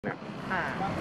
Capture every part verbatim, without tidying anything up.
ค่ะ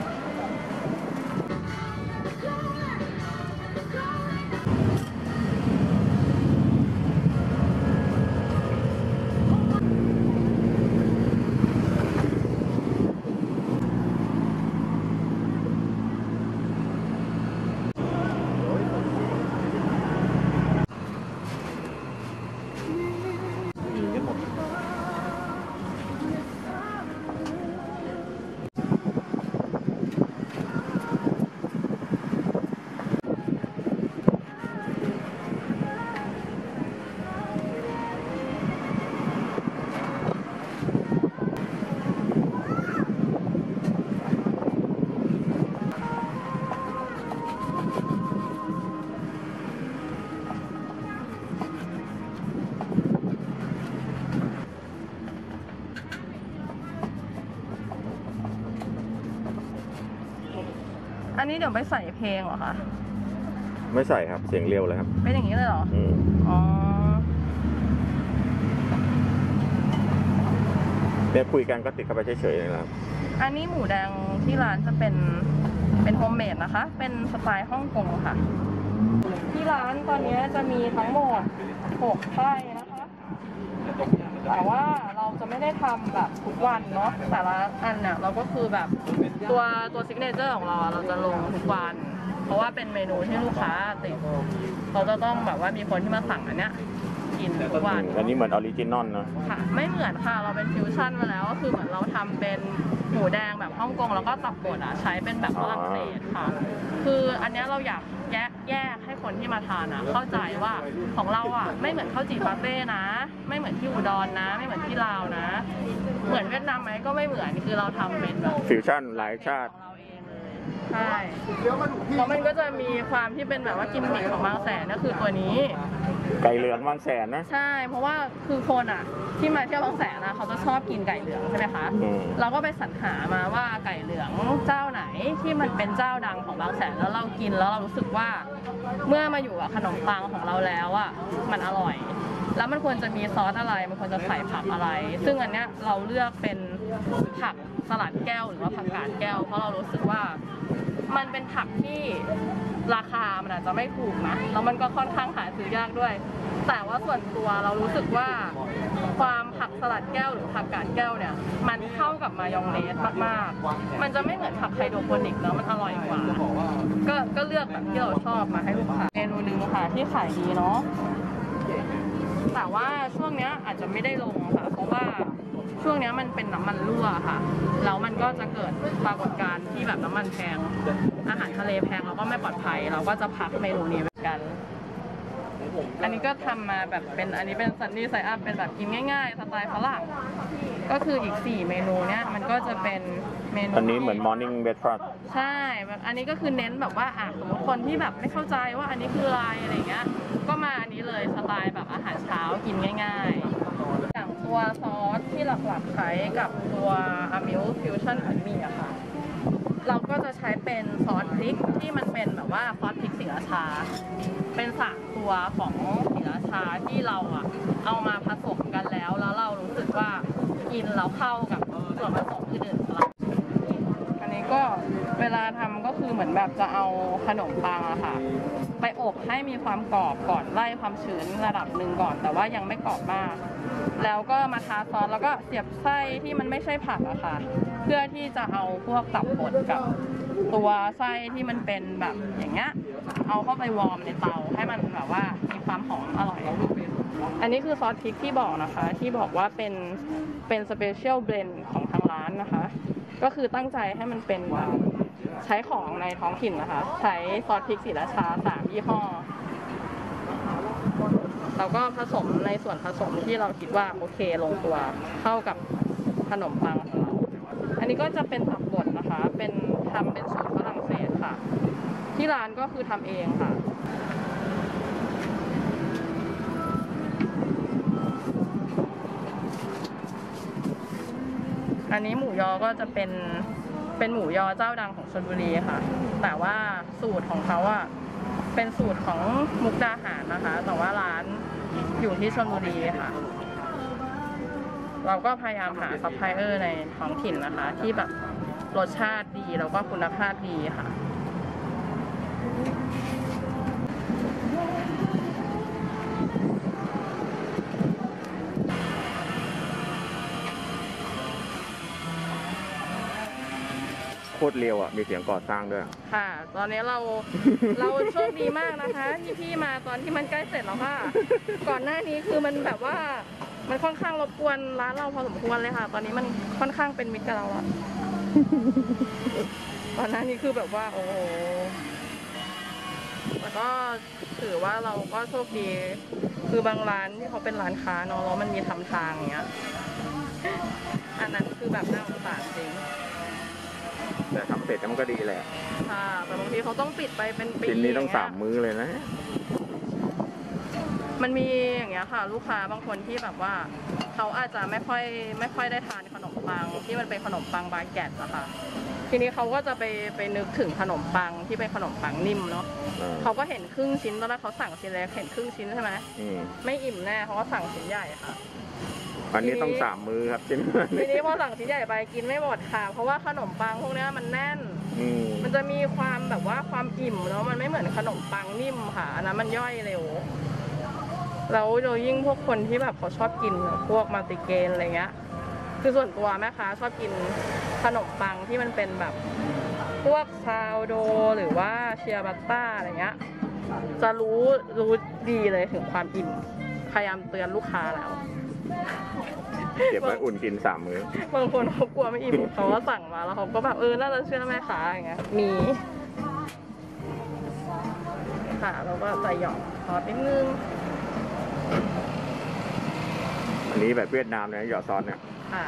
อันนี้เดี๋ยวไปใส่เพลงเหรอคะไม่ใส่ครับเสียงเร็วเลยครับเป็นอย่างนี้เลยเหรออืมอ๋อเนี่ยคุยกันก็ติดเข้าไปเฉยๆนะครับอันนี้หมูแดงที่ร้านจะเป็นเป็นโฮมเมดนะคะเป็นสไตล์ฮ่องกงค่ะที่ร้านตอนนี้จะมีทั้งหมดหกไส้นะคะแต่ว่าเราจะไม่ได้ทำแบบทุกวันเนาะแต่ละอันเนี่ยเราก็คือแบบตัวตัวซิกเนเจอร์ของเราเราจะลงทุกวันเพราะว่าเป็นเมนูที่ลูกค้าติดเขาจะต้องแบบว่ามีคนที่มาสั่งอันเนี้ยกินทุกวันอันนี้เหมือนออริจินอลเนาะค่ะไม่เหมือนค่ะเราเป็นฟิวชั่นมาแล้วก็คือเหมือนเราทำเป็นหมูแดงแบบฮ่องกงแล้วก็ตับบดอ่ะใช้เป็นแบบฝรั่งเศสค่ะคืออันนี้เราอยากแยกแยกให้คนที่มาทานอ่ะเข้าใจว่าของเราอ่ะไม่เหมือนข้าวจี่ปาเต้นะไม่เหมือนที่อุดรนะไม่เหมือนที่ลาวนะเหมือนเวียดนามไหมก็ไม่เหมือนคือเราทำเป็นแบบฟิวชั่นหลายชาติใช่แล้วมันก็จะมีความที่เป็นแบบว่ากิมมิคของบางแสนก็คือตัวนี้ไก่เหลืองบางแสนนะใช่เพราะว่าคือคนอ่ะที่มาเที่ยวบางแสนนะเขาจะชอบกินไก่เหลืองใช่ไหมคะเราก็ไปสรรหามาว่าไก่เหลืองเจ้าไหนที่มันเป็นเจ้าดังของบางแสนแล้วเรากินแล้วเรารู้สึกว่าเมื่อมาอยู่กับขนมปังของเราแล้วอ่ะมันอร่อยแล้วมันควรจะมีซอสอะไรมันควรจะใส่ผักอะไรซึ่งอันเนี้ยเราเลือกเป็นผักสลัดแก้วหรือว่าผักกาดแก้วเพราะเรารู้สึกว่ามันเป็นผักที่ราคามันอาจจะไม่ถูกนะแล้วมันก็ค่อนข้างหาซื้อยากด้วยแต่ว่าส่วนตัวเรารู้สึกว่าความผักสลัดแก้วหรือผักกาดแก้วเนี่ยมันเข้ากับมายองเนสมากๆมันจะไม่เหมือนผักไฮโดรโปนิกแล้วมันอร่อยกว่าก็ก็เลือกแบบที่เราชอบมาให้ลูกค้าเมนูนึงค่ะที่ขายดีเนาะแต่ว่าช่วงนี้อาจจะไม่ได้ลงค่ะเพราะว่าช่วงนี้มันเป็นน้ำมันรั่วค่ะแล้วมันก็จะเกิดปรากฏการณ์ที่แบบน้ำมันแพงอาหารทะเลแพงแล้วก็ไม่ปลอดภัยเราก็จะพักเมนูนี้เหมือนกันอันนี้ก็ทำมาแบบเป็นอันนี้เป็นซันนี่ไซอัพเป็นแบบกินง่ายๆสไตล์ฝรั่งก็คืออีกสี่เมนูเนี้ยมันก็จะเป็นเมนูอันนี้เหมือน morning breakfast ใช่แบบอันนี้ก็คือเน้นแบบว่าอ่ะสมมติคนที่แบบไม่เข้าใจว่าอันนี้คืออะไรอะไรเงี้ยก็มาอันนี้เลยสไตล์แบบอาหารเช้ากินง่ายๆอย่างตัวซอสที่หลักๆใช้กับตัวอามิลฟิวชั่นผัดหมี่อะค่ะเราก็จะใช้เป็นซอสพริกที่มันเป็นแบบว่าซอสพริกศรีราชาเป็นสามตัวของศรีราชาที่เราอะเอามาผสมกันแล้วแล้วเรารู้สึกว่ากินแล้วเข้ากับส่วนผสมอื่นๆของเราอันนี้ก็เวลาทำก็คือเหมือนแบบจะเอาขนมปังอะค่ะไปอบให้มีความกรอบก่อนไล่ความชื้นระดับหนึ่งก่อนแต่ว่ายังไม่กรอบมากแล้วก็มาทาซอสแล้วก็เสียบไส้ที่มันไม่ใช่ผักอะค่ะเพื่อที่จะเอาพวกตับบดกับตัวไส้ที่มันเป็นแบบอย่างเงี้ยเอาเข้าไปวอร์มในเตาให้มันแบบว่ามีความหอมอร่อยอันนี้คือซอสพริกที่บอกนะคะที่บอกว่าเป็นเป็นสเปเชียลเบลนด์ของทางร้านนะคะก็คือตั้งใจให้มันเป็นใช้ของในท้องถิ่นนะคะใช้ซอสพริกศรีราชาสามยี่ห้อเราก็ผสมในส่วนผสมที่เราคิดว่าโอเคลงตัวเข้ากับขนมปังของเราอันนี้ก็จะเป็นตับบดนะคะเป็นทำเป็นสูตรฝรั่งเศสค่ะที่ร้านก็คือทำเองค่ะอันนี้หมูยอก็จะเป็นเป็นหมูยอเจ้าดังของชลบุรีค่ะแต่ว่าสูตรของเขาอะเป็นสูตรของมุกดาหารนะคะแต่ว่าร้านอยู่ที่ชลบุรีค่ะเราก็พยายามหาซัพพลายเออร์ในท้องถิ่นนะคะที่แบบรสชาติดีแล้วก็คุณภาพดีค่ะโคตรเร็วอ่ะ มีเสียงก่อสร้างด้วยค่ะ ตอนนี้เรา เราโชคดีมากนะคะที่พี่มาตอนที่มันใกล้เสร็จแล้วค่ะ ก่อนหน้านี้คือมันแบบว่ามันค่อนข้างรบกวนร้านเราพอสมควรเลยค่ะ ตอนนี้มันค่อนข้างเป็นมิตรกับเราอะ ตอนหน้านี้คือแบบว่า โอ้โหแต่ก็ถือว่าเราก็โชคดี คือบางร้านที่เขาเป็นร้านค้าเนาะแล้วมันมีทำทางอย่างเงี้ย อันนั้นคือแบบน่าสงสารจริงแต่ทำเสร็จแล้วมันก็ดีแหละค่ะแต่บางทีเขาต้องปิดไปเป็นปีชิ้นนี้ต้องย่เยสามมื้อเลยนะมันมีอย่างเงี้ยค่ะ ลูกค้าบางคนที่แบบว่าเขาอาจจะไม่ค่อยไม่ค่อยได้ทานขนมปังที่มันเป็นขนมปังบาเกตอะค่ะ ทีนี้เขาก็จะไปไปนึกถึงขนมปังที่เป็นขนมปังนิ่มเนาะอ่าเขาก็เห็นครึ่งชิ้นตอนแรกเขาสั่งชิ้นเล็กเห็นครึ่งชิ้นใช่ไหมอืมไม่อิ่มแน่เขาก็สั่งชิ้นใหญ่ค่ะอันนี้ต้องสามมื้อครับชิ้นทีนี้พอสั่งชิ้นใหญ่ไปกินไม่หมดค่ะ เพราะว่าขนมปังพวกเนี้ยมันแน่นอืมมันจะมีความแบบว่าความอิ่มเนาะมันไม่เหมือนขนมปังนิ่มค่ะอันนั้นมันย่อยเร็วแล้วโดยยิ่งพวกคนที่แบบเขาชอบกินพวกมัลติเกรนอะไรเงี้ยคือส่วนตัวแม่ค้าชอบกินขนมปังที่มันเป็นแบบพวกซาวโดหรือว่าเชียร์บัตต้าอะไรเงี้ยจะรู้รู้ดีเลยถึงความอิ่มพยายามเตือนลูกค้าแล้วเก็บไว้อุ่นกินสามมื้อบางคนเขากลัวไม่อิ่มเขาก็สั่งมาแล้วเขาก็แบบเออน่าจะเชื่อแม่ค้าอย่างเงี้ยมีค่ะแล้วก็ใส่หยอกซอสนิดนึงอันนี้แบบเวียดนามเนี่ยหยอดซอสเนี่ยค่ะ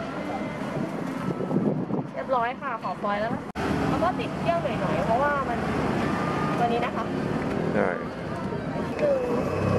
เรียบร้อยค่ะขอฟอยล์แล้วนะแล้วก็ติดเที่ยวหน่อยๆเพราะว่ามันวันนี้นะคะใช่หนึ่ง